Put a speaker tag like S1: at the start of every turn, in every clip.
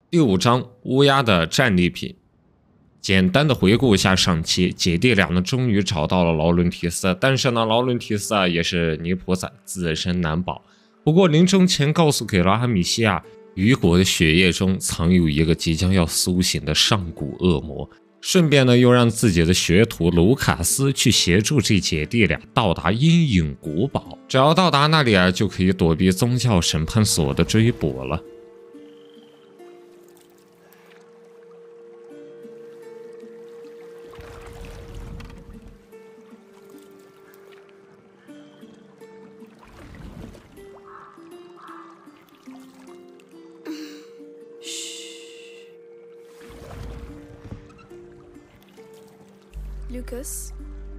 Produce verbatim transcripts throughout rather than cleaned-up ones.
S1: 第五章乌鸦的战利品。简单的回顾一下上期，姐弟俩呢终于找到了劳伦提斯，但是呢，劳伦提斯啊也是泥菩萨，自身难保。不过临终前告诉给了阿米西亚，雨果的血液中藏有一个即将要苏醒的上古恶魔，顺便呢又让自己的学徒卢卡斯去协助这姐弟俩到达阴影古堡，只要到达那里啊，就可以躲避宗教审判所的追捕了。
S2: Lucas?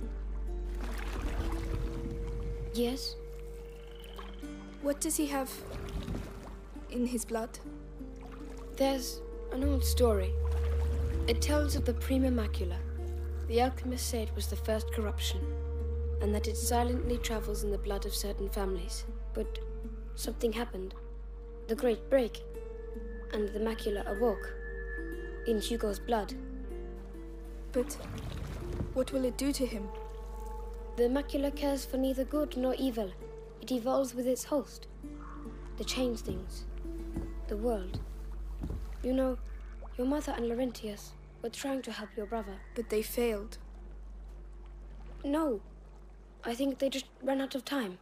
S3: Yes?
S2: What does he have in his blood?
S3: There's an old story. It tells of the Prima Macula. The alchemists say it was the first corruption, and that it silently travels in the blood of certain families. But something happened. The Great Break, and the macula awoke in Hugo's blood.
S2: But what will it do to him?
S3: The macula cares for neither good nor evil. It evolves with its host. To change things. The world. You know, your mother and Laurentius were trying to help your brother.
S2: But they failed.
S3: No. I think they just ran out of time.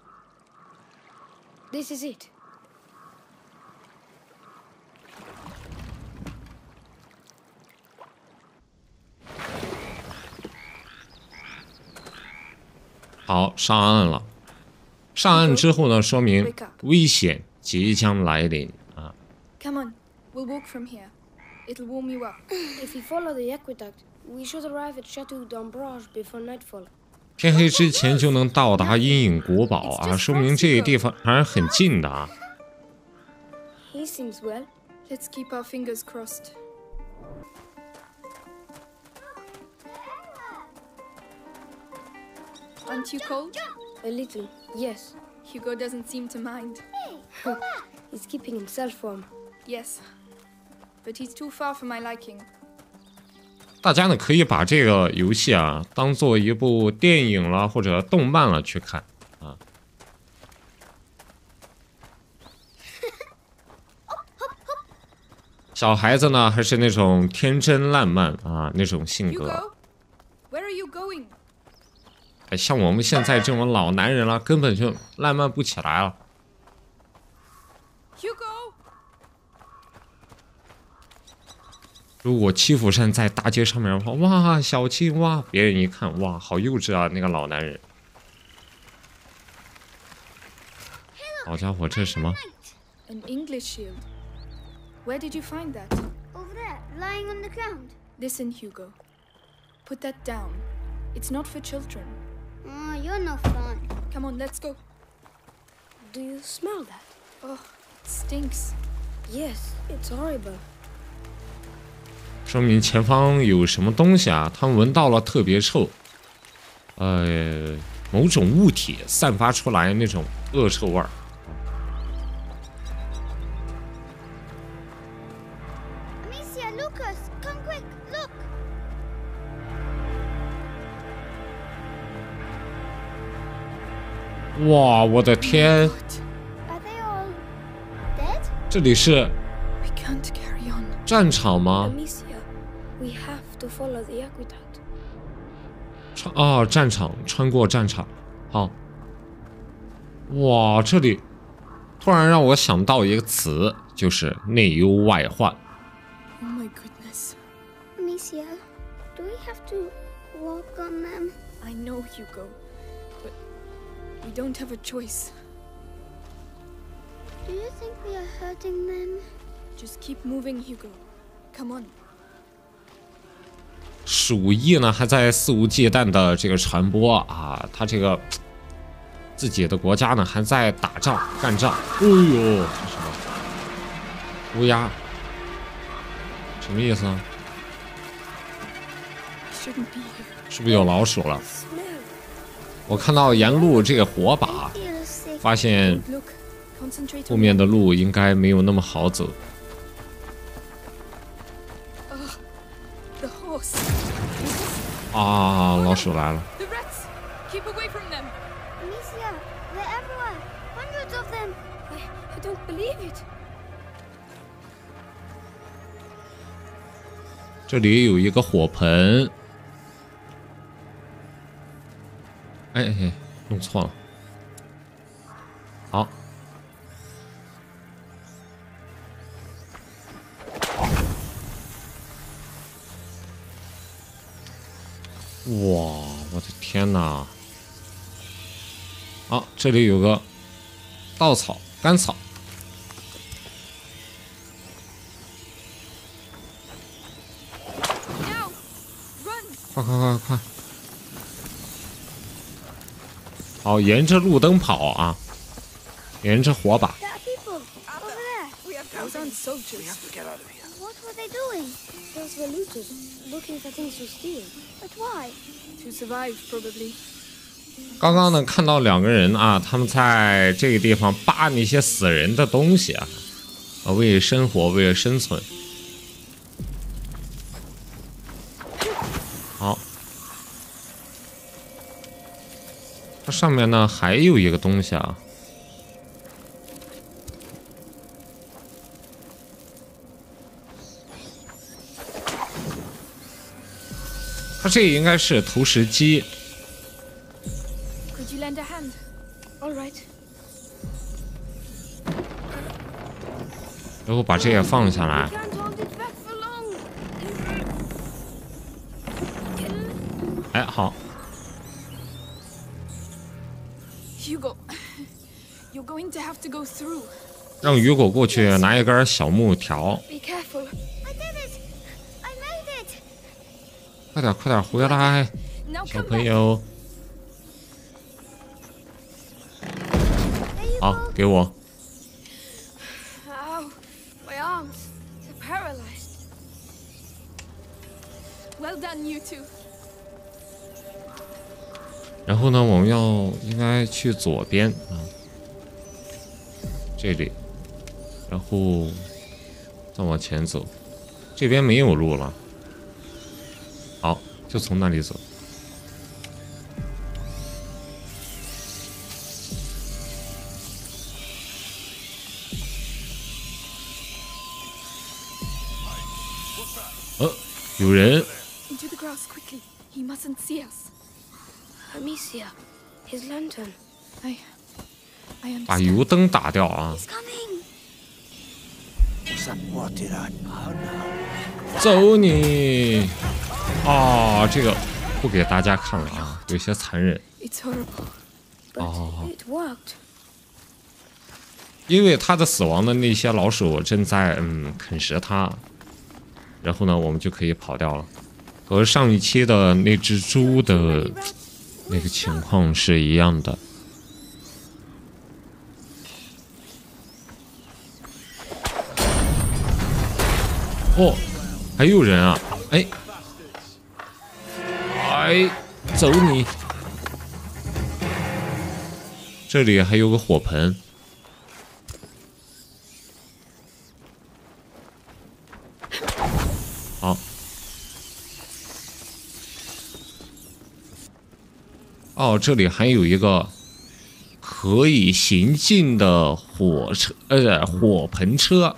S3: This is it.
S1: 好，上岸了。上岸之后呢，说明危险即将来临啊。
S2: Come on, we'll walk from here. It'll warm you up.
S3: If we follow the aqueduct, we should arrive at Chateau d'Ambrage before nightfall.
S1: 天黑之前就能到达阴影古堡啊，说明这个地方还是很近的啊。
S3: He seems well.
S2: Let's keep our fingers crossed. Aren't you cold?
S3: A little, yes.
S2: Hugo doesn't seem to mind.
S3: He's keeping himself warm.
S2: Yes, but he's too far for my liking.
S1: 大家呢可以把这个游戏啊当做一部电影了或者动漫了去看啊。小孩子呢还是那种天真烂漫啊那种性格。
S2: Hugo, where are you going?
S1: 哎，像我们现在这种老男人了，根本就烂漫不起来了。
S2: Hugo!
S1: 如果欺负山在大街上面的话，哇，小青蛙，别人一看，哇，好幼稚啊，那个老男人。好家伙，这是什么
S2: An English shield. Where did you find that?
S4: Over there, lying on the ground.
S2: Listen, Hugo. Put that down. It's not for children.
S4: Oh, you're no fun.
S2: Come on, let's go.
S3: Do you smell that?
S2: Oh, it stinks.
S3: Yes, it's horrible.
S1: 说明前方有什么东西啊？他们闻到了特别臭，呃，某种物体散发出来那种恶臭味儿。
S4: Amicia, Lucas, come quick, look.
S1: 哇，我的天！
S4: Are they all dead?
S1: 这里是
S2: We can't carry on.
S1: 战场吗？
S3: Amicia, we have to follow the aqueduct.
S1: 穿啊，战场，穿过战场。好，哇，这里突然让我想到一个词，就是内忧外患。
S2: Oh my goodness.
S4: Amicia, do we have to walk on them?
S2: I know, Hugo, but we don't have a choice.
S4: Do you think we are hurting them?
S2: Just keep moving, Hugo. Come on.
S1: 鼠疫呢还在肆无忌惮的这个传播啊，他这个自己的国家呢还在打仗干仗。哎呦，这什么乌鸦？什么意思啊？
S2: Shouldn't be here.
S1: 是不是有老鼠了？
S3: Smell.
S1: 我看到沿路这个火把，
S4: Feel sick.
S1: 发现
S2: Look, concentrate
S1: 后
S2: on
S1: 面的路应该没有那么好走。
S2: horse.
S1: 啊，老鼠来了。
S2: The rats! Keep away from them!
S4: Amicia, they're everywhere. Hundreds of them.
S3: I, I don't believe it.
S1: 这里有一个火盆。哎哎，弄错了。好。哇，我的天哪！好，这里有个稻草、干草。快快快快！好，沿着路灯跑啊，沿着火把。
S4: There are people over there.
S2: We have those aren't soldiers.
S4: What were they doing?
S3: Those were looters, looking for things to steal.
S4: But why?
S2: To survive, probably.
S1: 刚刚呢，看到两个人啊，他们在这个地方扒那些死人的东西啊，啊，为了生活，为了生存。好，它上面呢还有一个东西啊。 它这应该是投石机。
S2: Could you lend a hand?
S3: All right.
S1: 然后把这也放下来。
S3: Can't hold it back for long.
S1: 哎，好。
S2: Hugo, you're going to have to go through.
S1: 让雨果过去拿一根小木条。
S3: Be careful.
S4: I did it. I made it.
S1: 快点，快点回来，
S2: Now
S1: 小
S2: come
S1: 朋
S2: back.
S1: 友。
S4: There you
S1: 好，
S4: go.
S1: 给我。
S3: Ow, my arms. They're paralyzed.
S2: Well done, you two.
S1: 然后呢，我们要应该去左边啊，这里，然后再往前走，这边没有路了。好，就从那里走。呃，有人。
S2: Into the grass quickly. He mustn't see us.
S3: Amicia, his lantern.
S2: I, I
S1: 把
S2: understand.
S1: 油灯打掉啊！
S4: He's coming.
S1: 走你！啊，这个不给大家看了啊，有些残忍。
S2: It's horrible.
S3: But
S1: Oh.
S3: it worked.
S1: 因为他的死亡的那些老鼠正在嗯啃食它，然后呢，我们就可以跑掉了。和上一期的那只猪的那个情况是一样的。哦，还有人啊！哎，哎，走你！这里还有个火盆。 好，哦，这里还有一个可以行进的火车，呃，火盆车。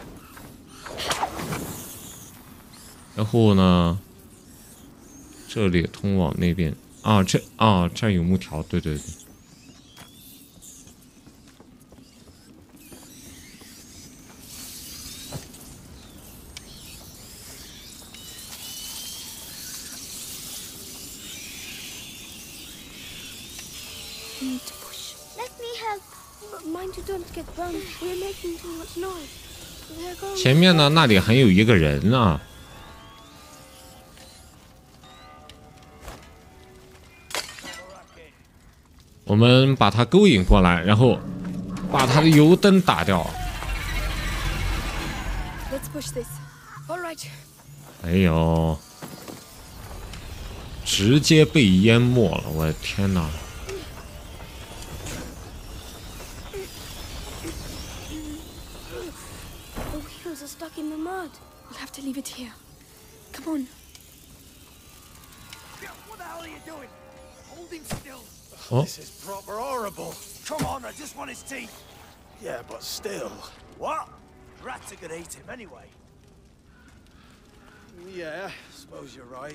S1: 然后呢，这里通往那边啊，这啊这儿有木条，对对对。
S2: We need to push.
S4: Let me help.
S3: But mind you don't get burned. We're making too much noise. They're going.
S1: 前面呢，那里还有一个人呢。我们把他勾引过来，然后把他的油灯打掉。
S2: Let's push this.
S3: All right.
S1: 哎呦，直接被淹没了！我的天哪！
S3: The wheels are stuck in the mud.
S2: We'll have to leave it here. Come on.
S1: 哦，
S5: This is proper horrible. Come on, I just want his teeth. Yeah, but still. What? Rats are gonna eat him anyway. Yeah, suppose you're right.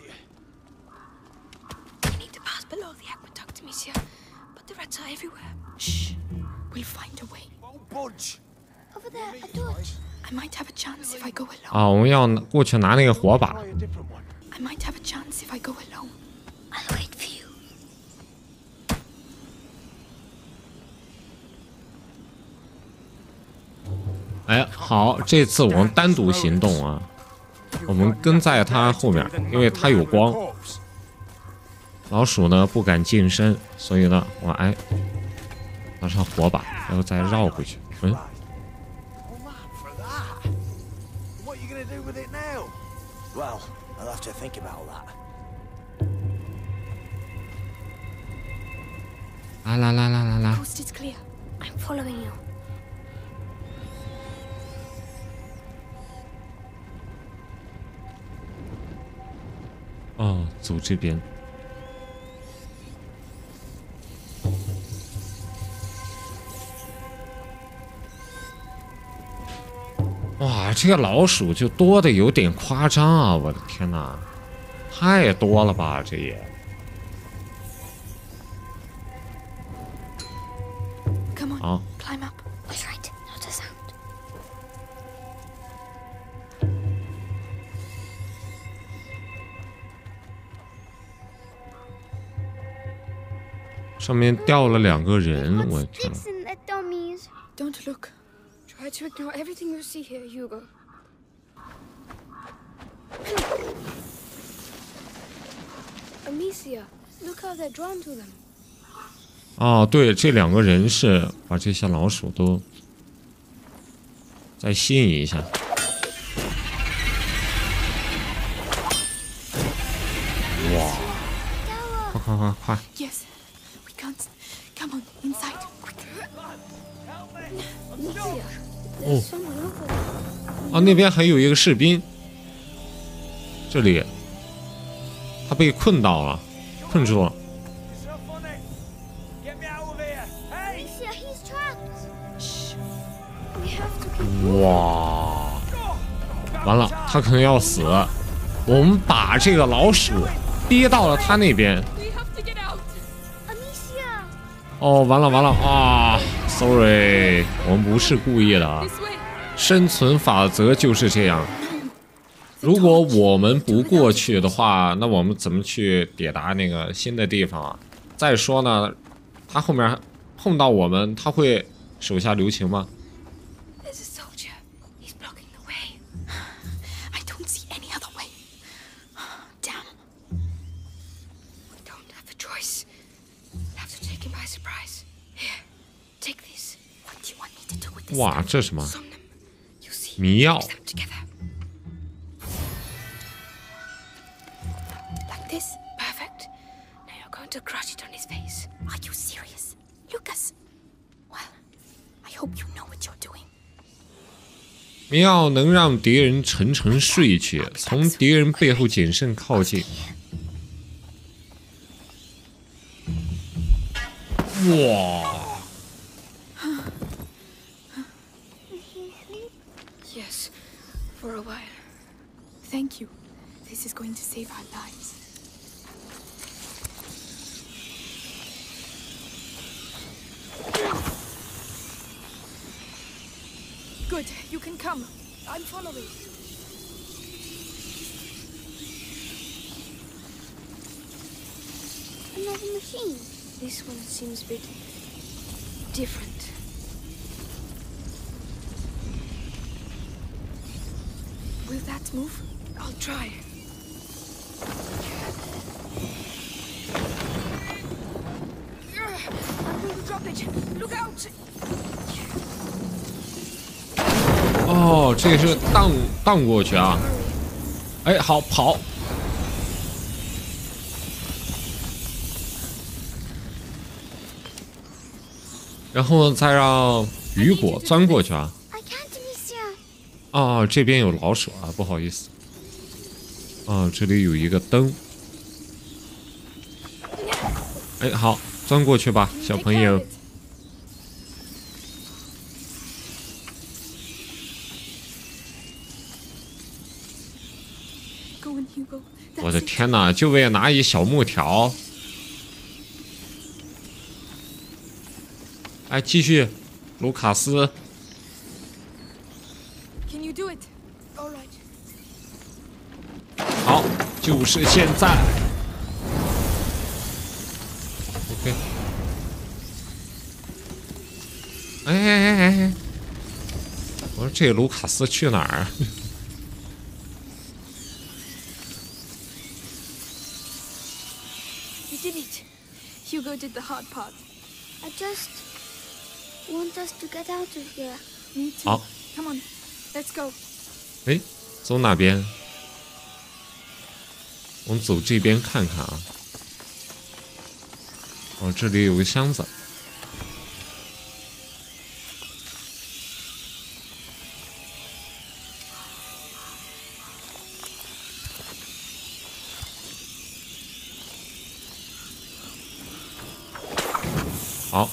S3: We need to pass below the aqueduct, Amicia. But the rats are everywhere. Shh. We'll find a way.
S5: Won't budge.
S4: Over there, a torch.
S3: I might have a chance if I go alone.
S1: 啊，我们要过去拿那个火把。
S5: Try a different one.
S3: I might have a chance if I go alone.
S4: I'll wait for you.
S1: 哎，好，这次我们单独行动啊，我们跟在他后面，因为他有光。老鼠呢不敢近身，所以呢，我哎拿上火把，然后再绕回去。嗯，
S5: Oh, man, for that. What are you gonna do with it now? Well, I'll have to think about that.
S1: 啦啦啦啦啦啦！
S3: Coast is clear.
S4: I'm following you.
S1: 哦，走这边。哇，这个老鼠就多的有点夸张啊！我的天哪，太多了吧，这也。
S3: Come on,
S1: 好，
S3: climb up.
S4: That's right, not a sound.
S1: 上面掉了两个人，我
S4: What's
S1: 天哪！
S4: this in the dummies?
S2: Don't look. Try to ignore everything you see here, Hugo.
S3: Amicia, look how they're drawn to them.
S1: 哦，对，这两个人是把这些老鼠都再吸引一下。哇！快快快快！
S3: Yes, we can't. Come on, inside, quick.
S2: Amicia,
S1: Oh.
S2: there's someone over there.
S1: 啊，那边还有一个士兵，这里他被困到了，困住了。
S5: So funny. Get me out of here. Hey!
S4: Alicia, he's trapped.
S3: Shh.
S2: We have to keep
S1: 哇！完了，他可能要死。我们把这个老鼠逼到了他那边。
S2: We have to get out.
S4: Amicia!
S1: 哦，完了完了啊 ！Sorry，我们不是故意的啊。
S2: This way.
S1: 生存法则就是这样。如果我们不过去的话，那我们怎么去抵达那个新的地方啊？再说呢，他后面碰到我们，他会手下留情吗？
S3: There's a soldier. He's blocking the way. I don't see any other way. Damn. We don't have a choice. We'll have to take him by surprise. Here, take this. What do you want me to do with this?
S1: 哇，这什么
S3: Somnum. You see,
S1: 迷药？
S3: mix them together. Like this. Perfect. Now you're going to crush it on his face. Are you serious? Lucas? Well, I hope you know what you're doing.
S1: 迷药能让敌人沉沉睡去，从敌人背后谨慎靠近。哇！
S3: Yes, for a while. Thank you. This is going to save our lives.
S2: Good. You can come. I'm following.
S4: Another machine.
S3: This one seems a bit different.
S2: Will that move?
S3: I'll try.
S2: I'm going to drop it. Look out!
S1: 哦，这个是荡荡过去啊！哎，好跑！然后再让雨果钻过去啊！
S4: I can't, Amicia.
S1: 啊，这边有老鼠啊，不好意思。啊，这里有一个灯。 哎，好，钻过去吧，小朋友。我的天哪！就为了拿一小木条。哎，继续，卢卡斯。好，就是现在。OK。哎哎哎哎哎！我说这卢卡斯去哪儿啊？
S2: Hugo did the hard part.
S4: I just want us to get out of here.
S2: Me too.
S1: 好
S2: Come on, let's go.
S1: 哎，走哪边？我们走这边看看啊。哦，这里有个箱子。好，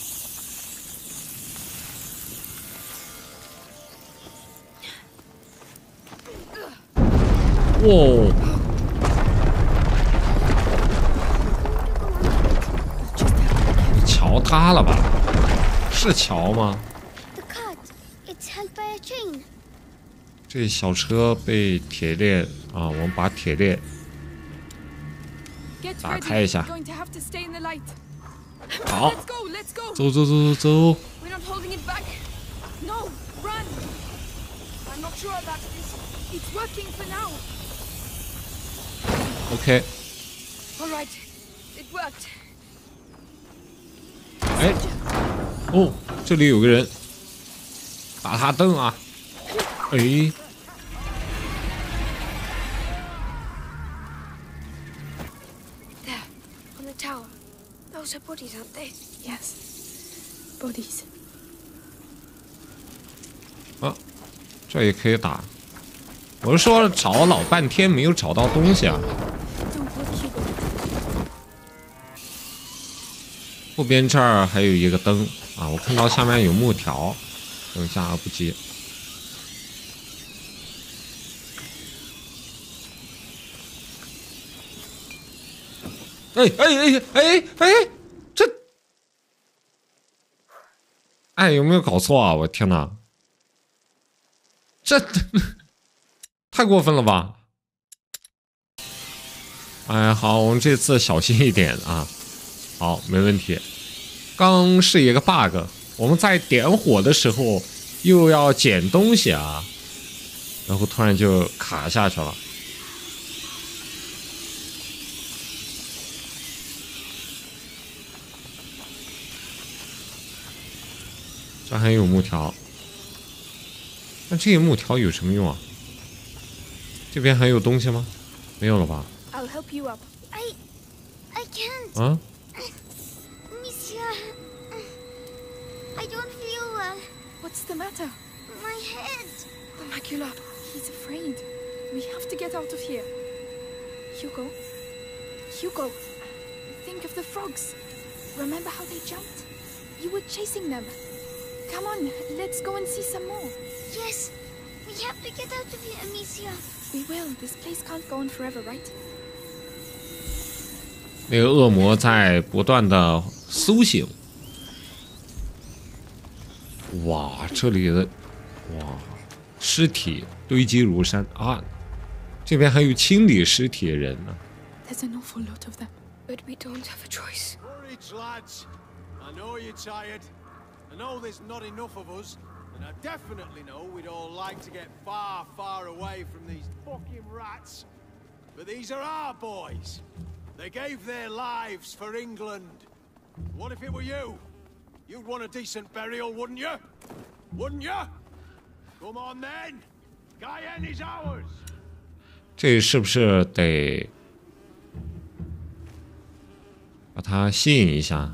S1: 哇！桥塌了吧？是桥吗？
S4: The cart, it's held by a chain.
S1: 这小车被铁链啊，我们把铁链
S2: Get
S1: 打
S2: ready.
S1: 开一下。
S2: We're going to have to stay in the light.
S1: 好，
S2: Let's go, let's go.
S1: 走走走走走。
S2: We're not holding it back. No, run. I'm not sure about this. It's working for now.
S1: OK，
S2: All right, it worked.
S1: 哎，哦，这里有个人，打他灯啊！哎，
S3: There, on the tower. Those are bodies, aren't they?
S2: Yes, bodies.
S1: 啊，这也可以打。我是说找老半天没有找到东西啊。
S2: Don't let Hugo.
S1: 后边这儿还有一个灯啊，我看到下面有木条，等下而不急。哎哎哎哎哎，这，哎有没有搞错啊？我天哪，这太过分了吧！哎，好，我们这次小心一点啊。好，没问题。刚是一个 bug， 我们在点火的时候又要捡东西啊，然后突然就卡下去了。这还有木条，那这些木条有什么用啊？这边还有东西吗？没有了吧？
S2: I'll help you up.
S4: I, I can't.
S1: 啊？
S4: Monsieur, I don't feel well.
S2: What's the matter?
S4: My head.
S2: The macula. He's afraid. We have to get out of here. Hugo? Hugo, think of the frogs. Remember how they jumped? You were chasing them. Come on, let's go and see some more.
S4: Yes, we have to get out of here, Amicia.
S2: We will. This place can't go on forever, right?
S1: 那个恶魔在不断的苏醒。哇，这里的哇尸体堆积如山啊！这边还有清理尸体的人呢。
S2: There's an awful lot of them.
S3: But we don't have a choice.
S5: Courage, lads. I know you're tired. I know there's not enough of us. And I definitely know we'd all like to get far, far away from these fucking rats. But these are our boys. They gave their lives for England. What if it were you? You'd want a decent burial, wouldn't you? Wouldn't you? Come on then. Cayenne is ours.
S1: 这是不是得把它吸引一下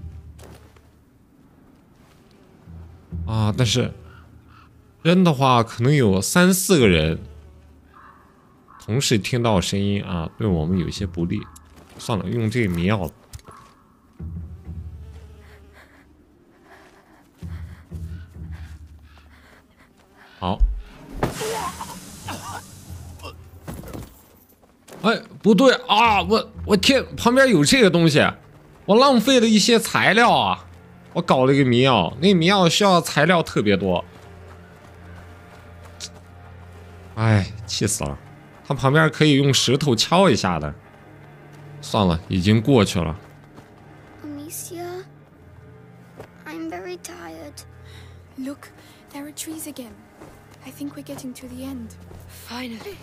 S1: 啊？但是扔的话，可能有三四个人同时听到声音啊，对我们有些不利。算了，用这个迷药。 哎，不对啊！我我天，旁边有这个东西，我浪费了一些材料啊！我搞了一个迷药，那迷药需要材料特别多。哎，气死了！它旁边可以用石头敲一下的。算了，已经过去了。
S4: Amicia, I'm very tired.
S2: Look, there are trees again. I think we're getting to the end.
S3: Finally.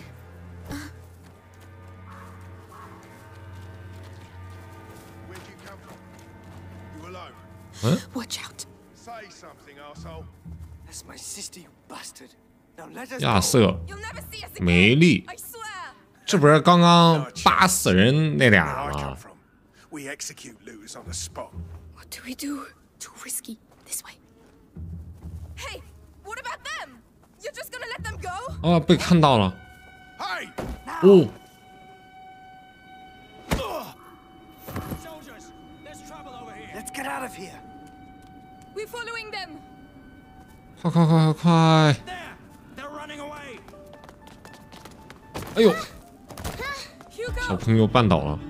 S5: Where'd you come from? You alone?
S1: Huh?
S2: Watch out.
S5: Say something, arsehole.
S6: That's my sister, you bastard. Now let us
S1: 亚
S6: go.
S1: 瑟、
S2: You'll never see us again.
S1: 梅丽，
S2: I swear.
S1: 这不是刚刚打死人那
S5: Where
S1: 俩
S5: I come
S1: 吗？
S5: from, we execute looters on the spot.
S3: What do we do?
S2: Too risky. This way. Hey, what about them? You're just gonna let them go?
S1: 啊，被看到了。
S5: Hey!
S1: 哦，
S5: Soldiers, there's trouble over here.
S6: Let's get out of here.
S2: We're following them.
S1: 快快快快快！
S5: There! They're running away.
S1: 哎呦，
S2: Hugo.
S1: 小朋友绊倒了，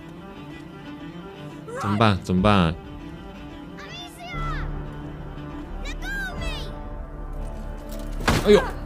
S1: 怎么办？怎么办？
S4: Amicia! Let go of me!
S1: 哎呦！